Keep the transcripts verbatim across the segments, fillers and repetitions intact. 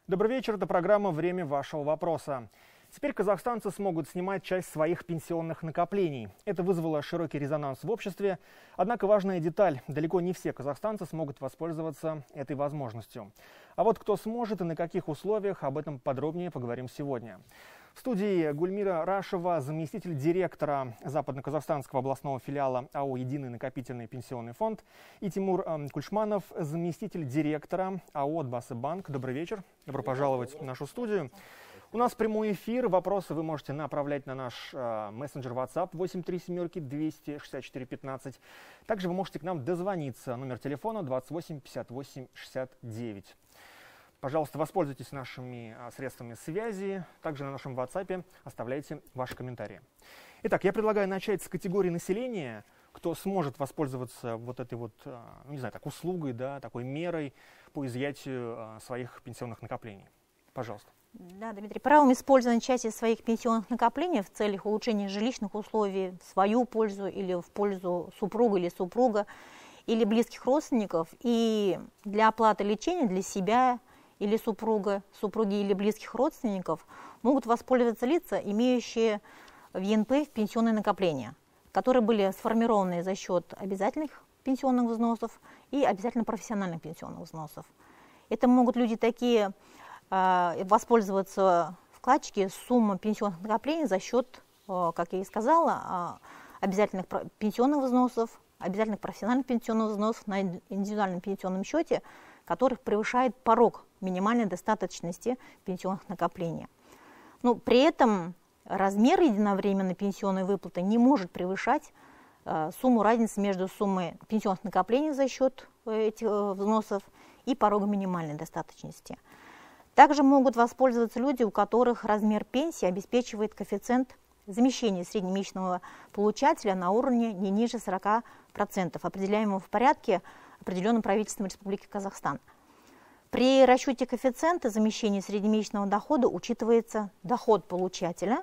Добрый вечер, это программа «Время вашего вопроса». Теперь казахстанцы смогут снимать часть своих пенсионных накоплений. Это вызвало широкий резонанс в обществе. Однако важная деталь – далеко не все казахстанцы смогут воспользоваться этой возможностью. А вот кто сможет и на каких условиях, об этом подробнее поговорим сегодня. В студии Гульмира Рашева, заместитель директора Западно-Казахстанского областного филиала АО «Единый накопительный пенсионный фонд», и Тимур Кульшманов, заместитель директора АО «Отбасы-банк». Добрый вечер. Добро пожаловать в нашу студию. У нас прямой эфир. Вопросы вы можете направлять на наш э, мессенджер WhatsApp восемь три семь двести шестьдесят четыре пятнадцать. Также вы можете к нам дозвониться. Номер телефона двадцать восемь пятьдесят восемь шестьдесят девять. Пожалуйста, воспользуйтесь нашими э, средствами связи. Также на нашем WhatsApp оставляйте ваши комментарии. Итак, я предлагаю начать с категории населения, кто сможет воспользоваться вот этой вот, э, ну, не знаю, так, услугой, да, такой мерой по изъятию э, своих пенсионных накоплений. Пожалуйста. Да, Дмитрий, правом использования части своих пенсионных накоплений в целях улучшения жилищных условий в свою пользу или в пользу супруга или супруга или близких родственников и для оплаты лечения для себя или супруга, супруги или близких родственников могут воспользоваться лица, имеющие в Е Н П Ф пенсионные накопления, которые были сформированы за счет обязательных пенсионных взносов и обязательно профессиональных пенсионных взносов. Это могут люди такие, воспользоваться вкладчики сумма пенсионных накоплений за счет, как я и сказала, обязательных пенсионных взносов, обязательных профессиональных пенсионных взносов на индивидуальном пенсионном счете, которых превышает порог минимальной достаточности пенсионных накоплений. Но при этом размер единовременной пенсионной выплаты не может превышать сумму разницы между суммой пенсионных накоплений за счет этих взносов и порогом минимальной достаточности. Также могут воспользоваться люди, у которых размер пенсии обеспечивает коэффициент замещения среднемесячного получателя на уровне не ниже сорока процентов, определяемого в порядке, определенном правительством Республики Казахстан. При расчете коэффициента замещения среднемесячного дохода учитывается доход получателя,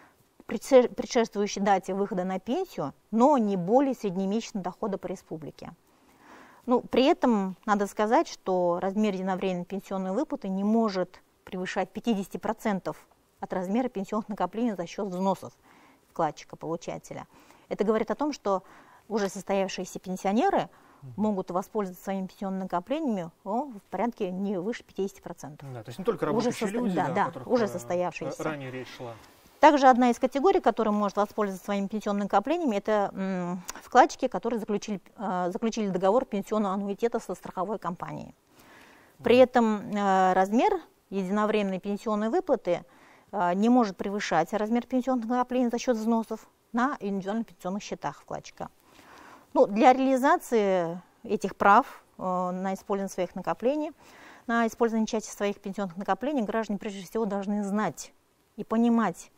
предшествующий дате выхода на пенсию, но не более среднемесячного дохода по республике. Ну, при этом надо сказать, что размер единовременной пенсионной выплаты не может превышать пятидесяти процентов от размера пенсионных накоплений за счет взносов вкладчика-получателя. Это говорит о том, что уже состоявшиеся пенсионеры могут воспользоваться своими пенсионными накоплениями о, в порядке не выше пятидесяти процентов. Да, то есть не только рабочие уже люди, да, да, да, о которых уже состоявшиеся. Ранее речь шла. Также одна из категорий, которая может воспользоваться своими пенсионными накоплениями, это м, вкладчики, которые заключили, э, заключили договор пенсионного аннуитета со страховой компанией. При этом э, размер единовременной пенсионной выплаты э, не может превышать размер пенсионных накоплений за счет взносов на индивидуальных пенсионных счетах вкладчика. Ну, для реализации этих прав э, на использование своих накоплений, на использование части своих пенсионных накоплений граждане прежде всего должны знать и понимать,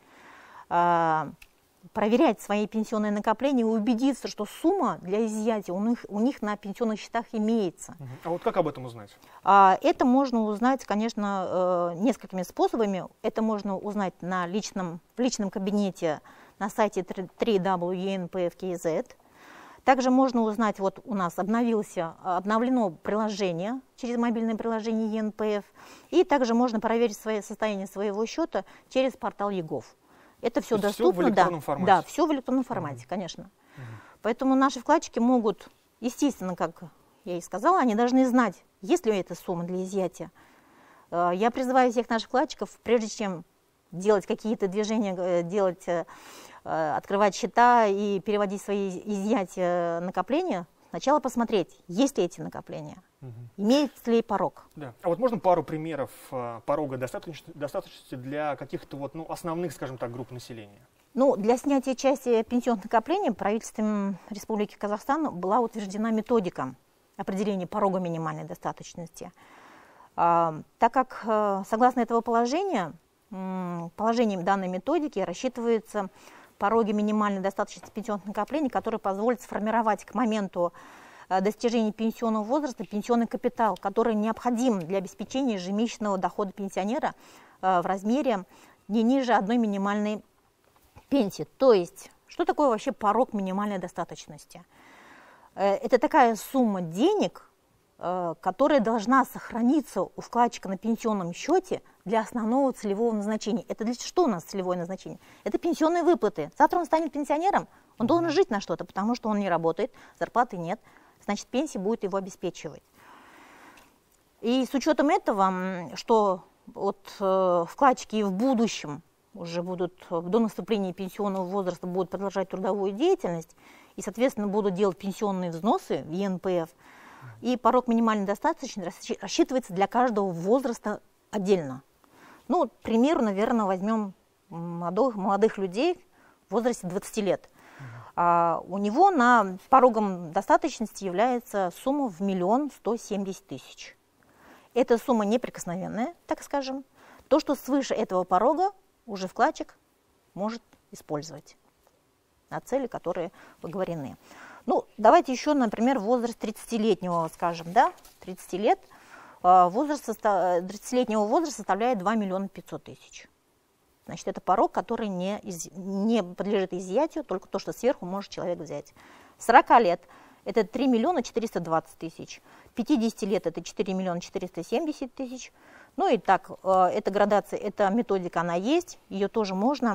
проверять свои пенсионные накопления и убедиться, что сумма для изъятия у них, у них на пенсионных счетах имеется. А вот как об этом узнать? Это можно узнать, конечно, несколькими способами. Это можно узнать на личном, в личном кабинете на сайте дабл ю дабл ю дабл ю точка е эн пэ эф точка кей зет. Также можно узнать, вот у нас обновился, обновлено приложение через мобильное приложение Е Н Пэ Эф. И также можно проверить свое состояние своего счета через портал ЕГОВ. Это все это доступно, все в электронном да, формате? Да, все в электронном формате, mm-hmm. конечно. Mm-hmm. Поэтому наши вкладчики могут, естественно, как я и сказала, они должны знать, есть ли эта сумма для изъятия. Я призываю всех наших вкладчиков, прежде чем делать какие-то движения, делать, открывать счета и переводить свои изъятия накопления, сначала посмотреть, есть ли эти накопления. Угу. Имеет ли порог? Да. А вот можно пару примеров э, порога достаточности, достаточности для каких-то вот, ну, основных, скажем так, групп населения? Ну, для снятия части пенсионных накоплений правительством Республики Казахстан была утверждена методика определения порога минимальной достаточности. А, так как, э, согласно этого положения, э, положением данной методики рассчитываются пороги минимальной достаточности пенсионных накоплений, которые позволят сформировать к моменту достижения пенсионного возраста пенсионный капитал, который необходим для обеспечения ежемесячного дохода пенсионера в размере не ниже одной минимальной пенсии. То есть, что такое вообще порог минимальной достаточности? Это такая сумма денег, которая должна сохраниться у вкладчика на пенсионном счете для основного целевого назначения. Это для что у нас целевое назначение? Это пенсионные выплаты. Завтра он станет пенсионером, он должен жить на что-то, потому что он не работает, зарплаты нет, значит, пенсия будет его обеспечивать. И с учетом этого, что вот, э, вкладчики и в будущем уже будут до наступления пенсионного возраста будут продолжать трудовую деятельность и, соответственно, будут делать пенсионные взносы в Е Н П Ф, и порог минимальной достаточности рассчитывается для каждого возраста отдельно. Ну, к примеру, наверное, возьмем молодых, молодых людей в возрасте двадцати лет. А у него на порогом достаточности является сумма в миллион сто семьдесят тысяч. Эта сумма неприкосновенная, так скажем. То, что свыше этого порога, уже вкладчик может использовать на цели, которые оговорены. Ну, давайте еще, например, возраст тридцатилетнего, скажем, да, тридцать лет, возраст, тридцатилетнего возраста составляет два миллиона пятьсот тысяч. Значит, это порог, который не, из, не подлежит изъятию, только то, что сверху может человек взять. сорока лет – это три миллиона четыреста двадцать тысяч, пятидесяти лет – это четыре миллиона четыреста семьдесят тысяч. Ну и так, эта градация, эта методика, она есть, ее тоже можно.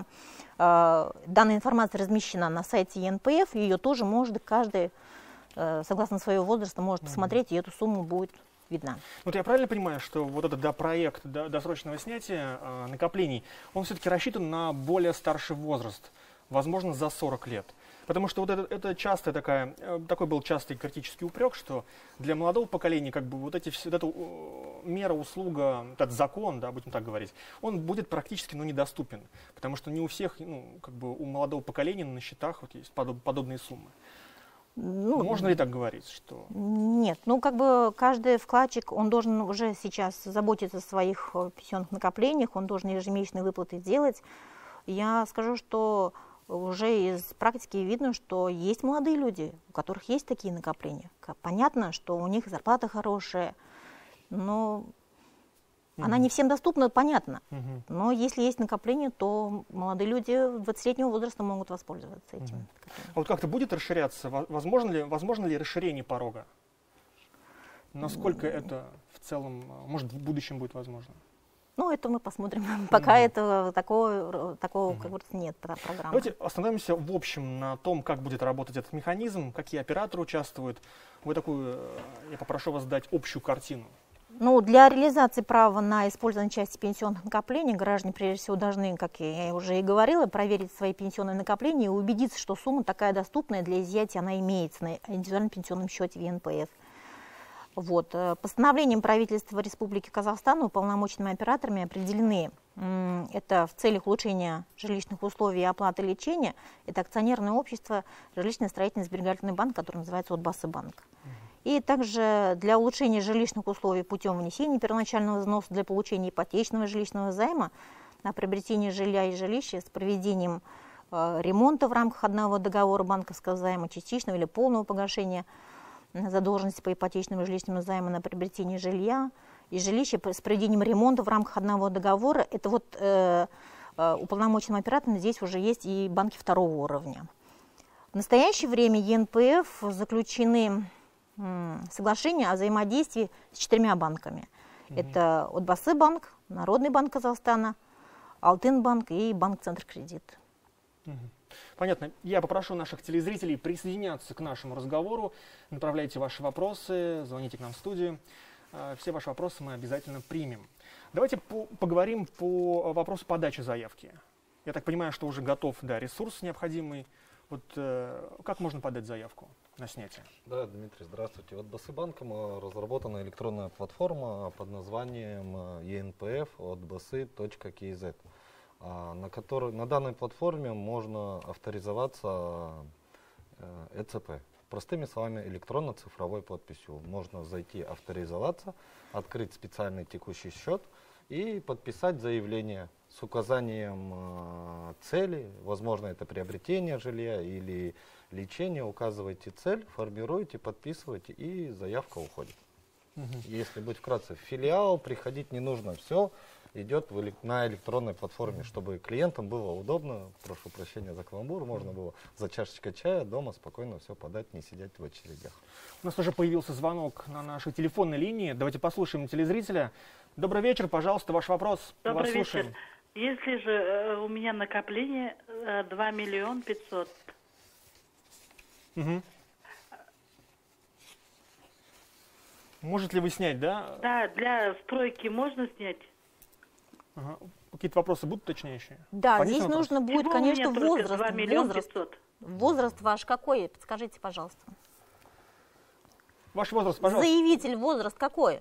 Данная информация размещена на сайте Е Н П Ф, ее тоже может каждый, согласно своего возраста, может посмотреть, и эту сумму будет видна. Вот я правильно понимаю, что вот этот да, проект да, досрочного снятия э, накоплений, он все-таки рассчитан на более старший возраст, возможно, за сорок лет? Потому что вот это, это частая такая, такой был частый критический упрек, что для молодого поколения как бы вот, эти, вот эта мера, услуга, этот закон, да, будем так говорить, он будет практически ну, недоступен. Потому что не у всех, ну, как бы у молодого поколения на счетах вот есть подоб, подобные суммы. Ну, можно ли так говорить? Что... Нет, ну как бы каждый вкладчик, он должен уже сейчас заботиться о своих пенсионных накоплениях, он должен ежемесячные выплаты делать. Я скажу, что уже из практики видно, что есть молодые люди, у которых есть такие накопления. Понятно, что у них зарплата хорошая, но mm-hmm. она не всем доступна, понятно. Mm-hmm. Но если есть накопление, то молодые люди двадцатилетнего возраста могут воспользоваться этим. Mm-hmm. А вот как-то будет расширяться? Возможно ли, возможно ли расширение порога? Насколько mm-hmm. это в целом, может, в будущем будет возможно? Ну, это мы посмотрим. Пока mm-hmm. этого такого, такого mm-hmm. как говорится, нет программы. Давайте остановимся в общем на том, как будет работать этот механизм, какие операторы участвуют. Вы такую, я попрошу вас дать общую картину. Ну, для реализации права на использование части пенсионных накоплений граждане, прежде всего, должны, как я уже и говорила, проверить свои пенсионные накопления и убедиться, что сумма такая доступная для изъятия, она имеется на индивидуальном пенсионном счете в Е Н П Ф. Вот. Постановлением правительства Республики Казахстан уполномоченными операторами определены, это в целях улучшения жилищных условий и оплаты лечения, это акционерное общество жилищно-строительный сберегательный банк, который называется Отбасы-банк. И также для улучшения жилищных условий путем внесения первоначального взноса для получения ипотечного жилищного займа на приобретение жилья и жилища с проведением э, ремонта в рамках одного договора банковского займа, частичного или полного погашения задолженности по ипотечному жилищному займу на приобретение жилья и жилища с проведением ремонта в рамках одного договора. Это вот э, э, уполномоченным оператором здесь уже есть и банки второго уровня. В настоящее время Е Н П Ф заключены м, соглашения о взаимодействии с четырьмя банками. Mm-hmm. Это Отбасы-банк, Народный банк Казахстана, Алтын-банк и банк Центр-кредит. Mm-hmm. Понятно. Я попрошу наших телезрителей присоединяться к нашему разговору. Направляйте ваши вопросы, звоните к нам в студию. Все ваши вопросы мы обязательно примем. Давайте по поговорим по вопросу подачи заявки. Я так понимаю, что уже готов да, ресурс необходимый. Вот э, как можно подать заявку на снятие? Да, Дмитрий, здравствуйте. Вот Отбасы-банком разработана электронная платформа под названием Е Н П Ф отбасы точка кей зет. На, которой, на данной платформе можно авторизоваться Э Ц П. Простыми словами, электронно-цифровой подписью. Можно зайти, авторизоваться, открыть специальный текущий счет и подписать заявление с указанием э, цели. Возможно, это приобретение жилья или лечение. Указываете цель, формируете, подписываете, и заявка уходит. Угу. Если быть вкратце, в филиал приходить не нужно. Все идет в элек- на электронной платформе, чтобы клиентам было удобно, прошу прощения за каламбур, можно было за чашечкой чая дома спокойно все подать, не сидеть в очередях. У нас уже появился звонок на нашей телефонной линии. Давайте послушаем телезрителя. Добрый вечер, пожалуйста, ваш вопрос. Мы Добрый вас вечер. слушаем. Если же э, у меня накопление э, два миллиона пятьсот, Мгм. Можете ли вы снять, да? да, для стройки можно снять? Ага. Какие-то вопросы будут точнейшие? Да, Понятен здесь вопрос? нужно будет, Всего у конечно, меня только возраст. два миллиона Возраст, пятьсот. возраст ваш какой? Подскажите, пожалуйста. Ваш возраст, пожалуйста. Заявитель, возраст какой?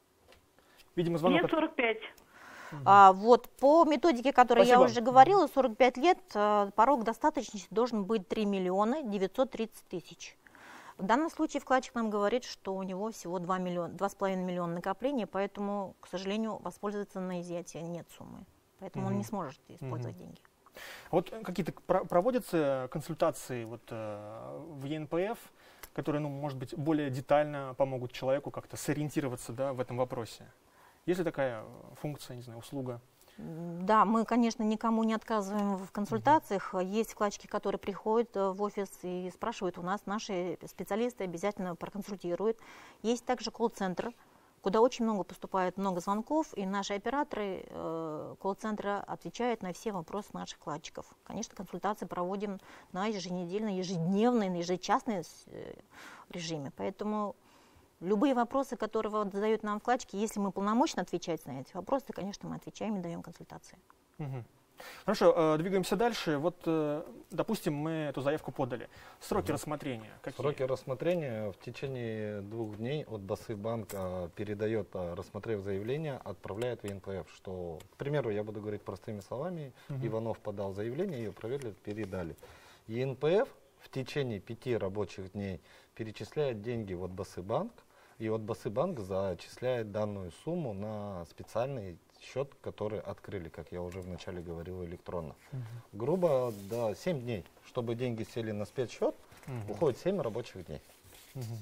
Видимо, звонок... Мне от- сорок пять. А, вот по методике, о которой я Спасибо. уже говорила, сорок пять лет, э, порог достаточности должен быть три миллиона девятьсот тридцать тысяч. В данном случае вкладчик нам говорит, что у него всего два миллиона, два с половиной миллиона накопления, поэтому, к сожалению, воспользоваться на изъятие нет суммы. Поэтому он Мгм. не сможет использовать деньги. Вот какие-то про- проводятся консультации вот, э, в Е Н П Ф, которые, ну, может быть, более детально помогут человеку как-то сориентироваться, да, в этом вопросе? Есть ли такая функция, не знаю, услуга? Да, мы, конечно, никому не отказываем в консультациях. Есть вкладчики, которые приходят э, в офис и спрашивают у нас, наши специалисты обязательно проконсультируют. Есть также колл-центр, куда очень много поступает, много звонков, и наши операторы э, колл-центра отвечают на все вопросы наших вкладчиков. Конечно, консультации проводим на еженедельной, ежедневной, на ежечасной э, режиме. Поэтому любые вопросы, которые вот задают нам вкладчики, если мы полномочны отвечать на эти вопросы, конечно, мы отвечаем и даем консультации. Мгм. Хорошо, э, двигаемся дальше. Вот, э, допустим, мы эту заявку подали. Сроки рассмотрения какие? Сроки рассмотрения в течение двух дней от Басыбанк а, передает, а, рассмотрев заявление, отправляет в Е Н П Ф, что, к примеру, я буду говорить простыми словами, Мгм. Иванов подал заявление, ее проверили, передали. Е Н П Ф в течение пяти рабочих дней перечисляет деньги в Басыбанк, и от Басыбанк зачисляет данную сумму на специальный счет, который открыли, как я уже вначале говорил, электронно. Мгм. Грубо, да, семь дней, чтобы деньги сели на спецсчет, Мгм. уходит семь рабочих дней. Мгм.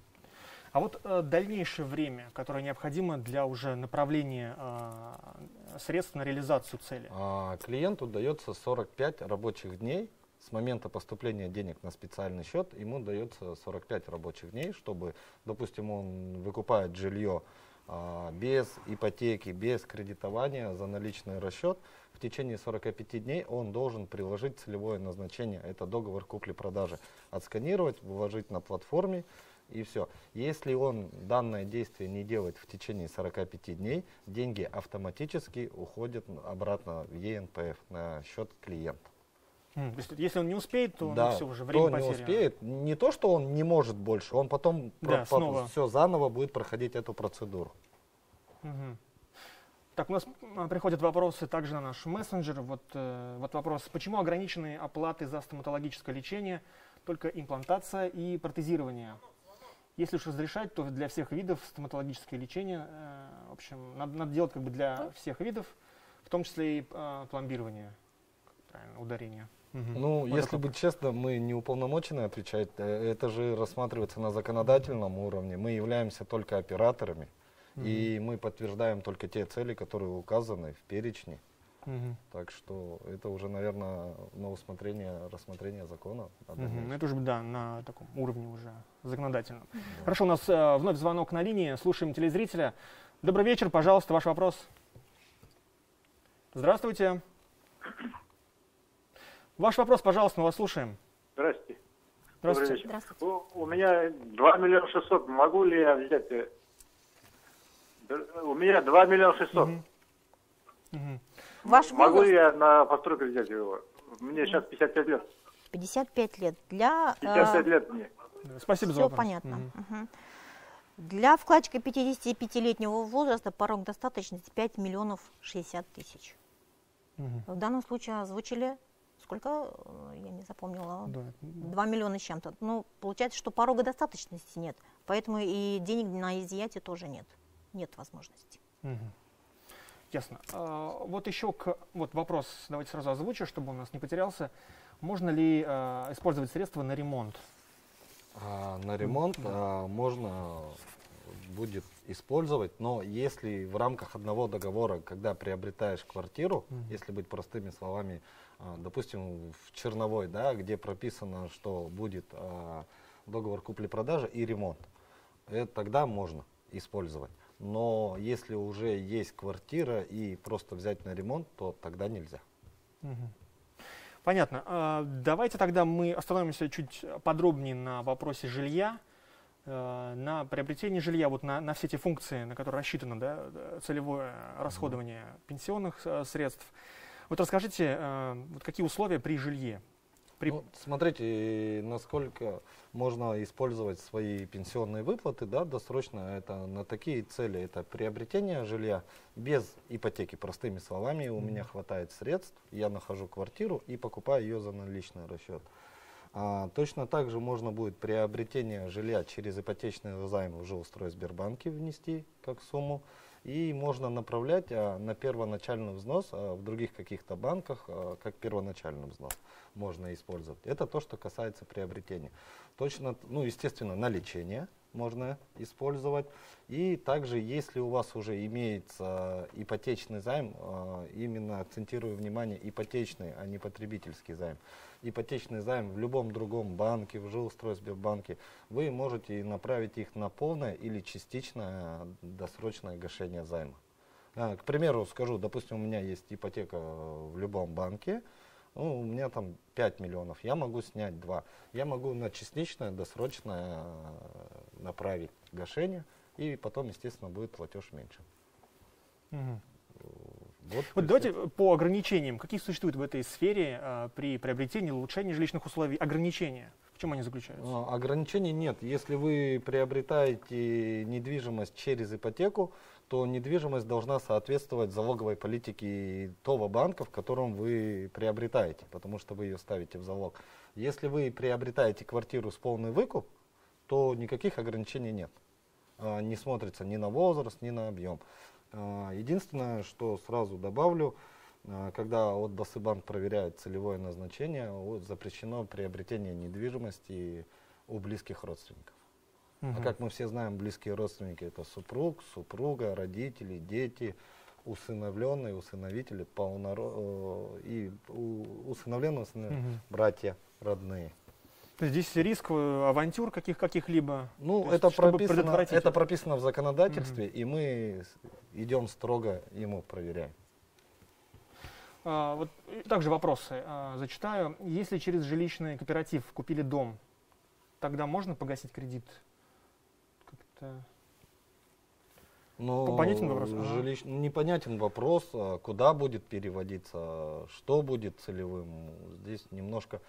А вот э, дальнейшее время, которое необходимо для уже направления э, средств на реализацию цели? А клиенту дается сорок пять рабочих дней с момента поступления денег на специальный счет. Ему дается сорок пять рабочих дней, чтобы, допустим, он выкупает жилье а, без ипотеки, без кредитования за наличный расчет. В течение сорока пяти дней он должен приложить целевое назначение. Это договор купли-продажи. Отсканировать, вложить на платформе. И все. Если он данное действие не делает в течение сорока пяти дней, деньги автоматически уходят обратно в Е Н П Ф на счет клиента. М, то есть, если он не успеет, то Да, все уже время кто не потеряно. успеет, не то, что он не может больше, он потом Да, снова. все заново будет проходить эту процедуру. Мгм. Так, у нас а, приходят вопросы также на наш мессенджер. Вот, э, вот вопрос, почему ограничены оплаты за стоматологическое лечение, только имплантация и протезирование? Если уж разрешать, то для всех видов стоматологическое лечение, э, в общем, надо, надо делать как бы для всех видов, в том числе и э, пломбирование, как правильно, ударение. Мгм. Ну, Вот если такой быть честным, мы не уполномочены отвечать. Э, Это же рассматривается на законодательном уровне. Мы являемся только операторами. И мы подтверждаем только те цели, которые указаны в перечне. Мгм. Так что это уже, наверное, на усмотрение, рассмотрение закона. на Мгм. дальнейшее. Это уже, да, на таком уровне уже законодательном. Хорошо, у нас э, вновь звонок на линии. Слушаем телезрителя. Добрый вечер, пожалуйста, ваш вопрос. Здравствуйте. Ваш вопрос, пожалуйста, мы вас слушаем. Здрасте. Здравствуйте. Добрый вечер. Здравствуйте. У, у меня два миллиона шестьсот. Могу ли я взять? э, д- У меня два миллиона шестьсот. Мгм. Мгм. Ваш Могу возраст ли я на постройку взять его? Мне сейчас пятьдесят пять лет. пятьдесят пять лет. Для, пятьдесят пять э, лет мне. Да, Спасибо за все вопрос. понятно. Мгм. Мгм. Для вкладчика пятидесятипятилетнего возраста порог достаточности пять миллионов шестьдесят тысяч. Мгм. В данном случае озвучили сколько, э, я не запомнила, Да. два миллиона с чем-то. Ну, получается, что порога достаточности нет, поэтому и денег на изъятие тоже нет. Нет возможности. Мгм. Ясно. А, вот еще к, вот вопрос, давайте сразу озвучу, чтобы он у нас не потерялся. Можно ли а, использовать средства на ремонт? А на ремонт а, можно будет использовать, но если в рамках одного договора, когда приобретаешь квартиру, mm-hmm. если быть простыми словами, допустим, в Черновой, да, где прописано, что будет а, договор купли-продажи и ремонт, это тогда можно использовать. Но если уже есть квартира и просто взять на ремонт, то тогда нельзя. Угу. Понятно. А, давайте тогда мы остановимся чуть подробнее на вопросе жилья, а, на приобретении жилья, вот на, на все эти функции, на которые рассчитано, да, целевое расходование mm-hmm. пенсионных а, средств. Вот расскажите, э, вот какие условия при жилье? При... Ну, смотрите, насколько можно использовать свои пенсионные выплаты, да, досрочно, это на такие цели, это приобретение жилья без ипотеки, простыми словами, у mm-hmm. меня хватает средств, я нахожу квартиру и покупаю ее за наличный расчет. А, точно так же можно будет приобретение жилья через ипотечный займ в Жилстройсбербанке внести как сумму. И можно направлять а, на первоначальный взнос а, в других каких-то банках, а, как первоначальный взнос можно использовать. Это то, что касается приобретения. Точно, ну, естественно, на лечение можно использовать. И также, если у вас уже имеется ипотечный займ, а, именно акцентирую внимание, ипотечный, а не потребительский займ. Ипотечный займ в любом другом банке, в Жилстройсбербанке, вы можете направить их на полное или частичное досрочное гашение займа. А, к примеру, скажу, допустим, у меня есть ипотека в любом банке, ну, у меня там пять миллионов, я могу снять два. Я могу на частичное досрочное направить гашение, и потом, естественно, будет платеж меньше. Угу. Вот, вот давайте по ограничениям. Какие существуют в этой сфере а, при приобретении, улучшении жилищных условий? Ограничения? В чем они заключаются? А, ограничений нет. Если вы приобретаете недвижимость через ипотеку, то недвижимость должна соответствовать залоговой политике того банка, в котором вы приобретаете, потому что вы ее ставите в залог. Если вы приобретаете квартиру с полный выкуп, то никаких ограничений нет. А, не смотрится ни на возраст, ни на объем. Единственное, что сразу добавлю, когда от Басыбанк проверяет целевое назначение, вот запрещено приобретение недвижимости у близких родственников. Uh-huh. А как мы все знаем, близкие родственники — это супруг, супруга, родители, дети, усыновленные, усыновители, полноро... и усыновленные, усыновленные uh-huh. братья родные. Здесь риск авантюр каких, каких-либо? Ну, есть, это, прописано, это это прописано в законодательстве, угу. и мы идем строго ему проверяем. А, вот также вопросы а, зачитаю. Если через жилищный кооператив купили дом, тогда можно погасить кредит? Как-то... Ну, понятен вопрос? Жилищ... Непонятен вопрос, куда будет переводиться, что будет целевым. Здесь немножко...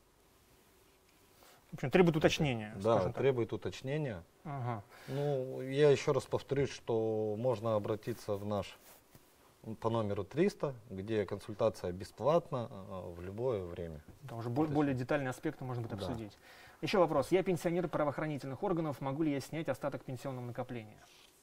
В общем, требует уточнения. Да, требует уточнения. Ага. Ну, я еще раз повторюсь, что можно обратиться в наш по номеру триста, где консультация бесплатна в любое время. Да, уже бо- более детальные аспекты можно будет обсудить. Да. Еще вопрос. Я пенсионер правоохранительных органов. Могу ли я снять остаток пенсионного накопления?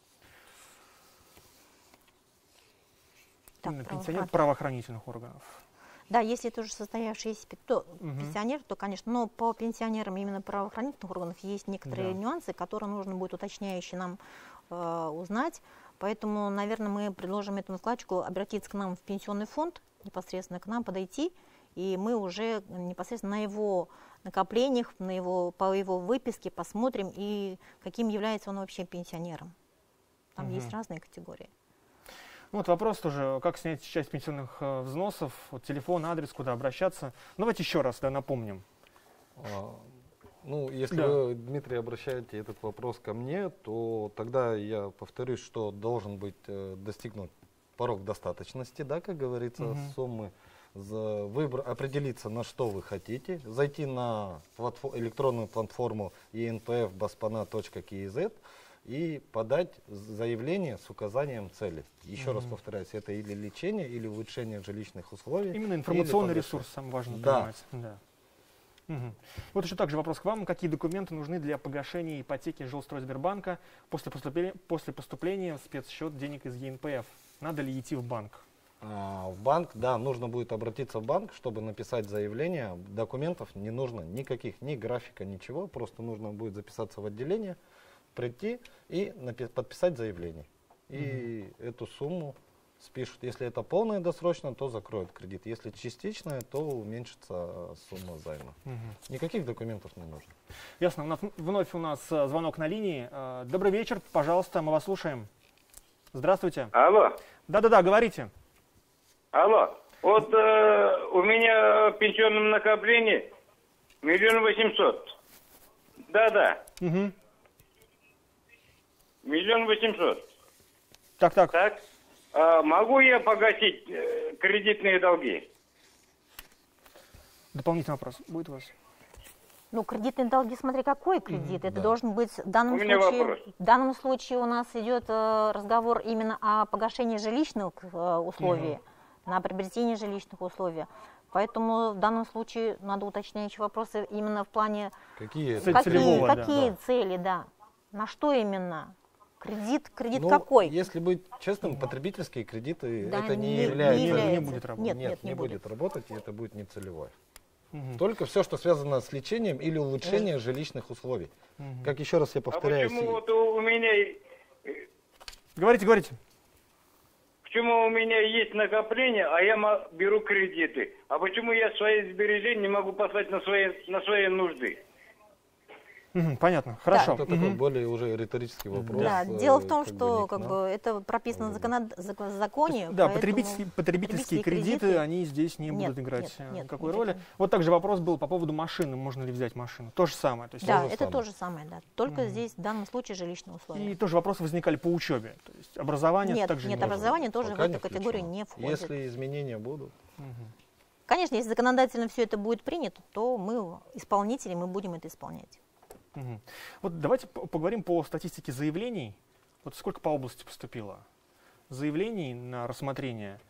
Так, Именно пенсионер правоохранительных органов. Да, если это уже состоявшийся то, угу. пенсионер, то, конечно, но по пенсионерам именно правоохранительных органов есть некоторые да. нюансы, которые нужно будет уточняюще нам э, узнать. Поэтому, наверное, мы предложим этому вкладчику обратиться к нам в пенсионный фонд, непосредственно к нам подойти, и мы уже непосредственно на его накоплениях, на его, по его выписке посмотрим, и каким является он вообще пенсионером. Там угу. есть разные категории. Вот вопрос тоже, как снять часть пенсионных э, взносов, вот телефон, адрес, куда обращаться. Ну, давайте еще раз, да, напомним. А, ну, если да. вы, Дмитрий, обращаете этот вопрос ко мне, то тогда я повторюсь, что должен быть э, достигнут порог достаточности, да, как говорится, угу. суммы, за, выбор, определиться, на что вы хотите, зайти на платфо- электронную платформу и эн пэ эф баспана точка кей зет и подать заявление с указанием цели. Еще mm-hmm. раз повторяюсь, это или лечение, или улучшение жилищных условий. Именно информационный ресурс, самое важное да. понимать. Да. Угу. Вот еще также вопрос к вам. Какие документы нужны для погашения ипотеки Жилстройсбербанка после поступления, после поступления в спецсчет денег из е эн пэ эф? Надо ли идти в банк? А, в банк, да, нужно будет обратиться в банк, чтобы написать заявление. Документов не нужно никаких, ни графика, ничего. Просто нужно будет записаться в отделение, прийти и подписать заявление. И mm-hmm. эту сумму спишут. Если это полное досрочно, то закроют кредит. Если частичное, то уменьшится сумма займа. Угу. Никаких документов не нужно. Ясно. У нас, вновь у нас звонок на линии. Добрый вечер, пожалуйста, мы вас слушаем. Здравствуйте. Алло. Да-да-да, говорите. Алло. Вот э, у меня в пенсионном накоплении миллион восемьсот. Да-да. Угу. Миллион восемьсот. Так-так. Так. А могу я погасить э, кредитные долги? Дополнительный вопрос будет у вас? Ну, кредитные долги, смотри, какой кредит. Mm-hmm, Это да. должен быть в данном, у меня случае, вопрос. в данном случае у нас идет э, разговор именно о погашении жилищных э, условий, mm-hmm. на приобретение жилищных условий. Поэтому в данном случае надо уточняющие вопросы именно в плане какие, какие, целевого, какие да. цели, да. На что именно? Кредит, кредит ну, какой? Если быть честным, потребительские кредиты да, это не, не является. Не, является. не будет работать. Нет, нет, нет, не, не будет. будет работать, и это будет не целевое. Угу. Только все, что связано с лечением или улучшением угу. жилищных условий. Угу. Как еще раз я повторяю. А почему вот у, у меня... Говорите, говорите. Почему у меня есть накопление, а я беру кредиты? А почему я свои сбережения не могу послать на свои, на свои нужды? Угу, понятно, хорошо. Это угу. такой более уже риторический вопрос. Да, э, дело в том, как что бы, как да? бы, это прописано в законод... законе. Да, поэтому... потребительские, потребительские кредиты, кредиты, они здесь не нет, будут играть нет, нет, никакой нет, роли. нет. Вот также вопрос был по поводу машины, можно ли взять машину. То же самое. То есть да, то это самое. то же самое, да. Только угу. здесь в данном случае жилищные условия. И тоже вопросы возникали по учебе. То есть образование нет, также нет, не образование Пока тоже в эту не категорию включено. не входит. Если изменения будут. Угу. Конечно, если законодательно все это будет принято, то мы, исполнители, мы будем это исполнять. Угу. Вот давайте поговорим по статистике заявлений. Вот сколько по области поступило заявлений на рассмотрение?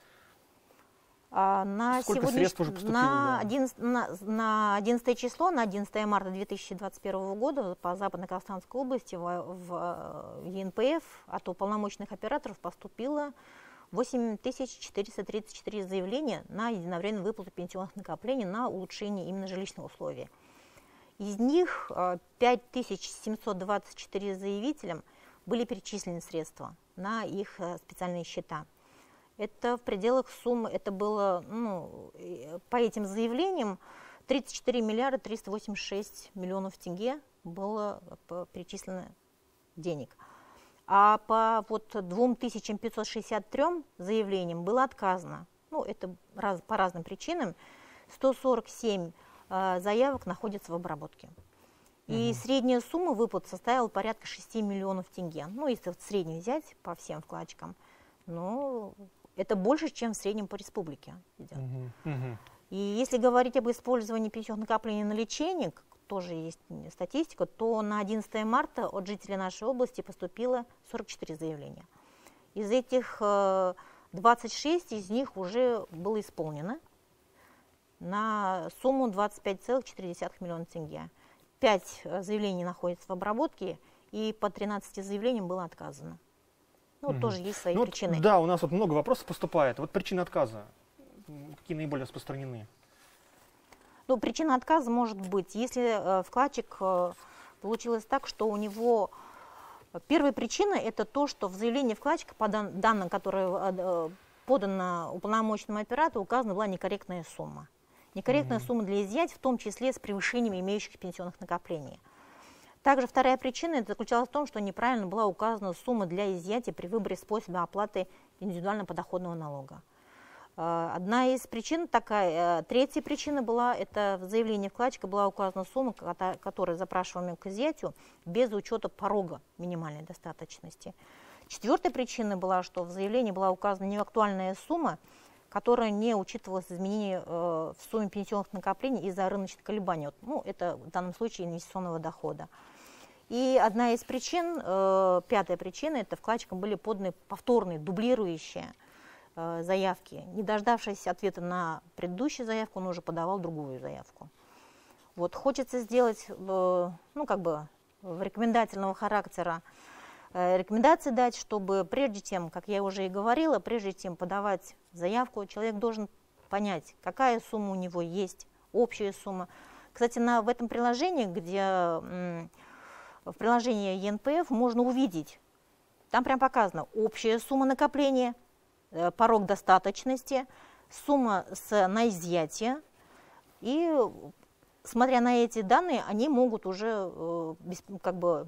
А на сколько сегодня, средств уже поступило? На, да? одиннадцатое, на, на одиннадцатое число, на одиннадцатое марта две тысячи двадцать первого года по Западно-Казахстанской области в, в Е Н П Ф от уполномоченных операторов поступило восемь тысяч четыреста тридцать четыре заявления на единовременную выплату пенсионных накоплений на улучшение именно жилищных условий. Из них пять тысяч семьсот двадцать четыре заявителям были перечислены средства на их специальные счета. Это в пределах суммы, это было, ну, по этим заявлениям тридцать четыре миллиарда триста восемьдесят шесть миллионов тенге было перечислено денег. А по вот двум тысячам пятьсот шестьдесят трём заявлениям было отказано. Ну, это раз, по разным причинам. сто сорок семь заявок находятся в обработке. И угу. средняя сумма выплат составила порядка шести миллионов тенге. Ну, если вот среднюю взять по всем вкладчикам, ну, это больше, чем в среднем по республике идет. Угу. Угу. И если говорить об использовании пенсионных накоплений на лечение, тоже есть статистика, то на одиннадцатое марта от жителей нашей области поступило сорок четыре заявления. Из этих двадцать шесть из них уже было исполнено на сумму двадцать пять целых четыре десятых миллиона тенге. пять заявлений находятся в обработке, и по тринадцати заявлениям было отказано. Ну, угу. тоже есть свои ну, причины. Вот, да, у нас вот много вопросов поступает. Вот причины отказа, какие наиболее распространены? Ну, причина отказа может быть, если э, вкладчик э, получилось так, что у него первая причина это то, что в заявлении вкладчика по дан данным, которые э, подано уполномоченному оператору, указана была некорректная сумма. Некорректная mm-hmm. сумма для изъятия, в том числе с превышением имеющихся пенсионных накоплений. Также вторая причина это заключалась в том, что неправильно была указана сумма для изъятия при выборе способа оплаты индивидуального подоходного налога. Одна из причин такая, третья причина была, это в заявлении вкладчика была указана сумма, которая запрашиваемая к изъятию без учета порога минимальной достаточности. Четвертая причина была, что в заявлении была указана неактуальная сумма, которая не учитывалась изменение э, в сумме пенсионных накоплений из-за рыночных колебаний. Ну, это в данном случае инвестиционного дохода. И одна из причин, э, пятая причина, это вкладчикам были поданы повторные, дублирующие э, заявки. Не дождавшись ответа на предыдущую заявку, он уже подавал другую заявку. Вот, хочется сделать, э, ну, как бы, рекомендательного характера, рекомендации дать, чтобы прежде чем, как я уже и говорила, прежде чем подавать заявку, человек должен понять, какая сумма у него есть, общая сумма. Кстати, на, в этом приложении, где м, в приложении Е Н П Ф можно увидеть, там прям показано общая сумма накопления, порог достаточности, сумма с, на изъятие. И смотря на эти данные, они могут уже без, как бы,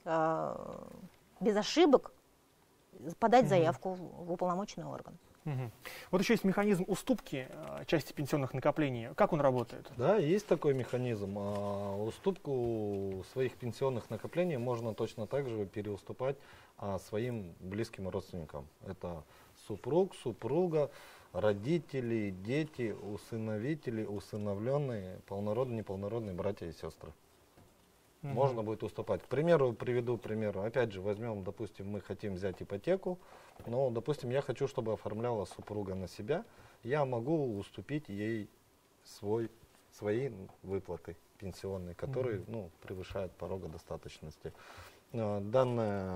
без ошибок подать заявку в, в уполномоченный орган. Угу. Вот еще есть механизм уступки э, части пенсионных накоплений. Как он работает? Да, есть такой механизм. А, уступку своих пенсионных накоплений можно точно так же переуступать а, своим близким родственникам. Это супруг, супруга, родители, дети, усыновители, усыновленные, полнородные, неполнородные братья и сестры. Угу. Можно будет уступать. К примеру, приведу пример. Опять же, возьмем, допустим, мы хотим взять ипотеку, но, допустим, я хочу, чтобы оформляла супруга на себя. Я могу уступить ей свой, свои выплаты пенсионные, которые угу. ну, превышают порога достаточности. Данная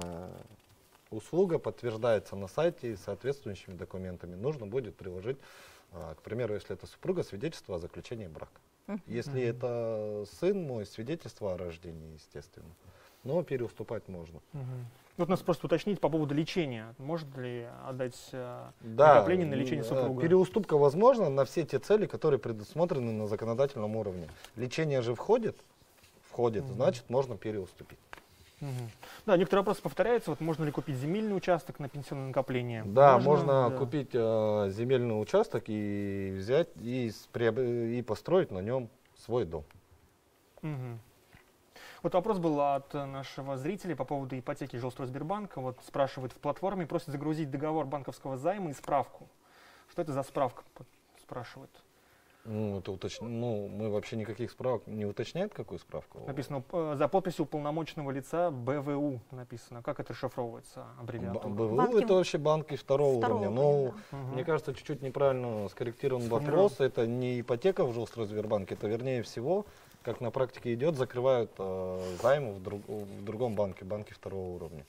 услуга подтверждается на сайте соответствующими документами. Нужно будет приложить, к примеру, если это супруга, свидетельство о заключении брака. Если mm-hmm. это сын мой, свидетельство о рождении, естественно. Но переуступать можно. Mm-hmm. Вот нас просто уточнить по поводу лечения. Может ли отдать э, да, накопление на лечение супруга? Переуступка возможна на все те цели, которые предусмотрены на законодательном уровне. Лечение же входит, входит, mm-hmm. значит, можно переуступить. Угу. Да, некоторые вопросы повторяются. Вот можно ли купить земельный участок на пенсионное накопление? Да, можно, можно да. купить э, земельный участок и взять и, и построить на нем свой дом. Угу. Вот вопрос был от нашего зрителя по поводу ипотеки Жилстройсбербанка. Вот спрашивают в платформе, просят загрузить договор банковского займа и справку. Что это за справка? Спрашивают. Ну, это уточ... ну, мы вообще никаких справок не уточняет, какую справку? Написано за подписью уполномоченного лица Б В У написано. Как это расшифровывается, аббревиатура? Б В У банки... это вообще банки второго, второго уровня. Но, угу. мне кажется, чуть-чуть неправильно скорректирован вопрос. Это не ипотека в Жилстройсбербанке, это вернее всего, как на практике идет, закрывают э, займы в, друг... в другом банке, банке второго уровня.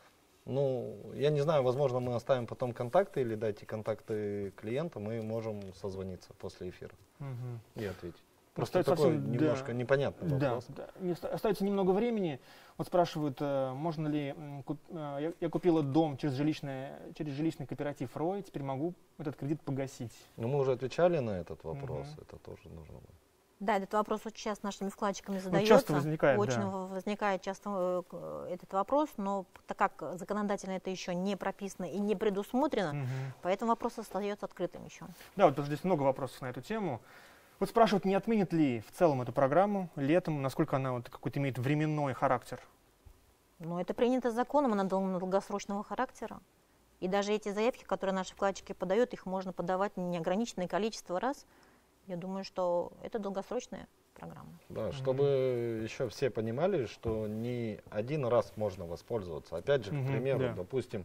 Ну, я не знаю, возможно, мы оставим потом контакты или дайте контакты клиента, мы можем созвониться после эфира угу. и ответить. Просто остается такой совсем, немножко да, непонятный вопрос. Да, да. Не, остается немного времени. Вот спрашивают, можно ли... Куп, я, я купила дом через жилищный, через жилищный кооператив РОИ, теперь могу этот кредит погасить. Ну, мы уже отвечали на этот вопрос, угу. это тоже нужно было. Да, этот вопрос очень часто нашими вкладчиками задается. Ну, часто возникает, Очень да. возникает часто этот вопрос, но так как законодательно это еще не прописано и не предусмотрено, угу. поэтому вопрос остается открытым еще. Да, вот здесь много вопросов на эту тему. Вот спрашивают, не отменит ли в целом эту программу летом, насколько она вот какой-то имеет временной характер? Ну, это принято законом, она долгосрочного характера. И даже эти заявки, которые наши вкладчики подают, их можно подавать неограниченное количество раз. Я думаю, что это долгосрочная программа. Да, чтобы mm-hmm. еще все понимали, что не один раз можно воспользоваться. Опять же, mm-hmm, к примеру, yeah. допустим,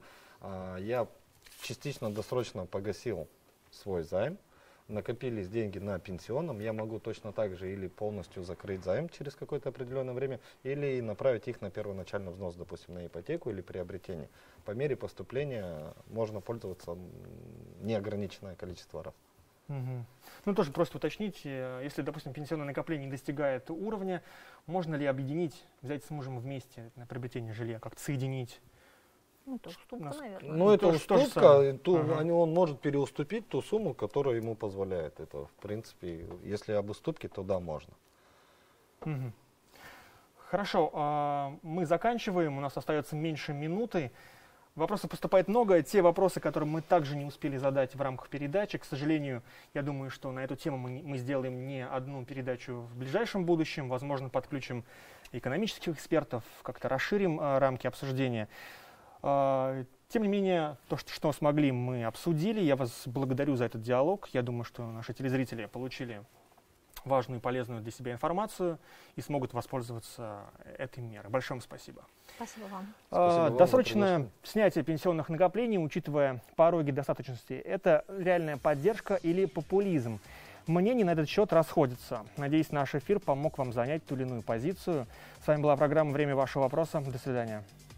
я частично досрочно погасил свой займ, накопились деньги на пенсионном, я могу точно так же или полностью закрыть займ через какое-то определенное время, или направить их на первоначальный взнос, допустим, на ипотеку или приобретение. По мере поступления можно пользоваться неограниченное количество раз. Угу. Ну, тоже просто уточнить, если, допустим, пенсионное накопление не достигает уровня, можно ли объединить, взять с мужем вместе на приобретение жилья, как-то соединить? Ну, это уступка, Нас... наверное. Ну, это уступка, ту, ага. он может переуступить ту сумму, которая ему позволяет. Это, в принципе, если об уступке, то да, можно. Угу. Хорошо, мы заканчиваем, у нас остается меньше минуты. Вопросов поступает много. Те вопросы, которые мы также не успели задать в рамках передачи, к сожалению, я думаю, что на эту тему мы, мы сделаем не одну передачу в ближайшем будущем. Возможно, подключим экономических экспертов, как-то расширим а, рамки обсуждения. А, тем не менее, то, что, что смогли, мы обсудили. Я вас благодарю за этот диалог. Я думаю, что наши телезрители получили важную и полезную для себя информацию и смогут воспользоваться этой мерой. Большое вам спасибо. Спасибо вам. А, досрочное снятие пенсионных накоплений, учитывая пороги достаточности, это реальная поддержка или популизм? Мнения на этот счет расходятся. Надеюсь, наш эфир помог вам занять ту или иную позицию. С вами была программа «Время вашего вопроса». До свидания.